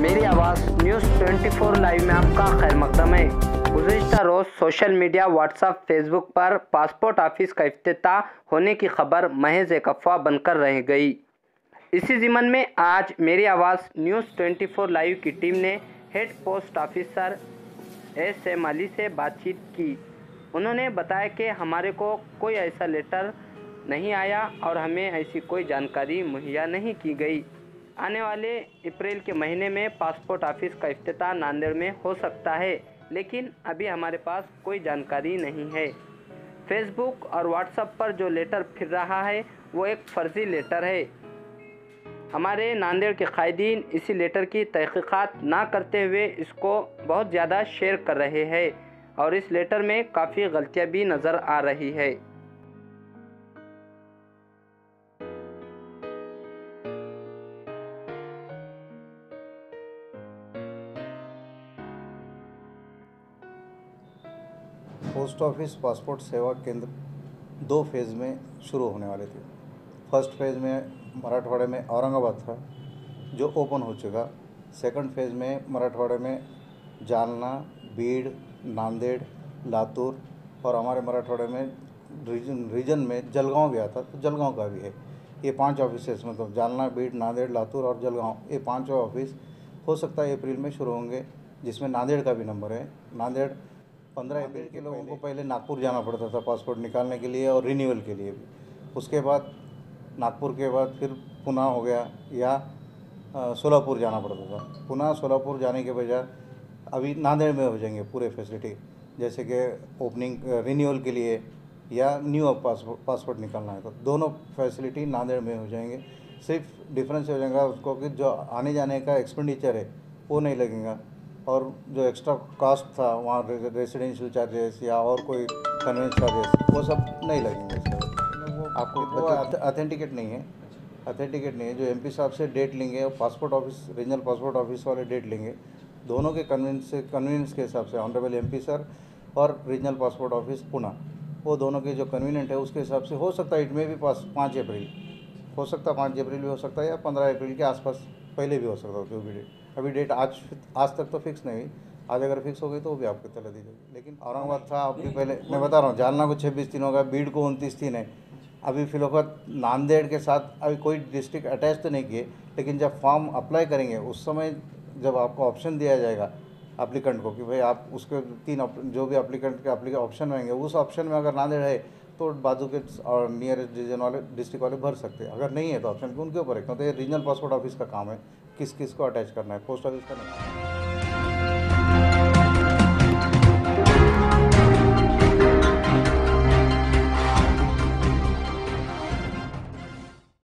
मेरी आवाज़ news 24 live में आपका खैर मकदम है। गुज़िश्ता रोज़ सोशल मीडिया व्हाट्सएप फेसबुक पर पासपोर्ट ऑफिस का इफ्तिताह होने की खबर महज एक अफवाह बनकर रह गई। इसी ज़िमन में आज मेरी आवाज़ न्यूज़ 24 लाइव की टीम ने head post officer SM Ali से बातचीत की। उन्होंने बताया कि हमारे को कोई ऐसा लेटर नहीं आया और हमें ऐसी कोई जानकारी मुहैया नहीं की गई। आने वाले अप्रैल के महीने में पासपोर्ट ऑफिस का इफ्तिताह नांदेड़ में हो सकता है, लेकिन अभी हमारे पास कोई जानकारी नहीं है। फेसबुक और व्हाट्सएप पर जो लेटर फिर रहा है वो एक फ़र्ज़ी लेटर है। हमारे नांदेड़ के कायदीन इसी लेटर की तहकीकात ना करते हुए इसको बहुत ज़्यादा शेयर कर रहे हैं और इस लेटर में काफ़ी गलतियाँ भी नज़र आ रही है। पोस्ट ऑफिस पासपोर्ट सेवा केंद्र 2 फेज़ में शुरू होने वाले थे। फर्स्ट फेज़ में मराठवाड़े में औरंगाबाद था जो ओपन हो चुका। सेकंड फेज़ में मराठवाड़े में जालना, बीड़, नांदेड़, लातूर और हमारे मराठवाड़े में रीजन में जलगांव भी आता, तो जलगांव का भी है। ये 5 ऑफिस मतलब जालना, बीड़, नांदेड़, लातूर और जलगांव, ये 5 ऑफिस हो सकता है अप्रैल में शुरू होंगे, जिसमें नांदेड़ का भी नंबर है। नांदेड़ 15 अप्रैल के लोगों को पहले नागपुर जाना पड़ता था पासपोर्ट निकालने के लिए और रिन्यूअल के लिए भी। उसके बाद नागपुर के बाद फिर पुणे हो गया या सोलापुर जाना पड़ता था। पुणे सोलापुर जाने के बजाय अभी नांदेड़ में हो जाएंगे पूरे फैसिलिटी, जैसे कि ओपनिंग रिन्यूअल के लिए या न्यू पासपोर्ट निकालना है तो दोनों फैसिलिटी नांदेड़ में हो जाएंगे। सिर्फ डिफरेंस हो जाएगा उसको कि जो आने जाने का एक्सपेंडिचर है वो नहीं लगेगा और जो एक्स्ट्रा कॉस्ट था वहाँ रेसिडेंशियल चार्जेस या और कोई कन्वेंस चार्जेस वो सब नहीं लगेंगे। वो आपको वो ऑथेंटिकेट नहीं है, ऑथेंटिकेट नहीं है। जो MP साहब से डेट लेंगे और passport office regional passport office वाले डेट लेंगे, दोनों के कन्वीनियंस के हिसाब से ऑनरेबल MP सर और रीजनल पासपोर्ट ऑफिस पुणे, वो दोनों के जो कन्वीनियंट है उसके हिसाब से हो सकता है। इट में भी 5 अप्रैल हो सकता है, 5 अप्रैल भी हो सकता है या 15 अप्रैल के आसपास पहले भी हो सकता है। जो भी डेट अभी डेट आज तक तो फिक्स नहीं हुई, आज अगर फिक्स हो गई तो वो भी आपको तला दी जाएगी। लेकिन औरंगाबाद था अभी पहले, मैं बता रहा हूँ, जालना को 26 दिन होगा, बीड़ को 29 दिन है। अभी फिलहाल नांदेड़ के साथ अभी कोई डिस्ट्रिक्ट अटैच तो नहीं किए, लेकिन जब फॉर्म अप्लाई करेंगे उस समय जब आपको ऑप्शन दिया जाएगा एप्लीकेंट को कि भाई आप उसके 3 जो भी एप्लीकेंट के ऑप्शन रहेंगे उस ऑप्शन में अगर नांदेड़ है तो बाजू के और नियरेस्ट रीजन वाले डिस्ट्रिक्ट वाले भर सकते हैं। अगर नहीं है तो ऑप्शन उनके ऊपर है, क्योंकि ये रीजनल पासपोर्ट ऑफिस का काम है किस किस को अटैच करना है, पोस्ट ऑफिस का नहीं।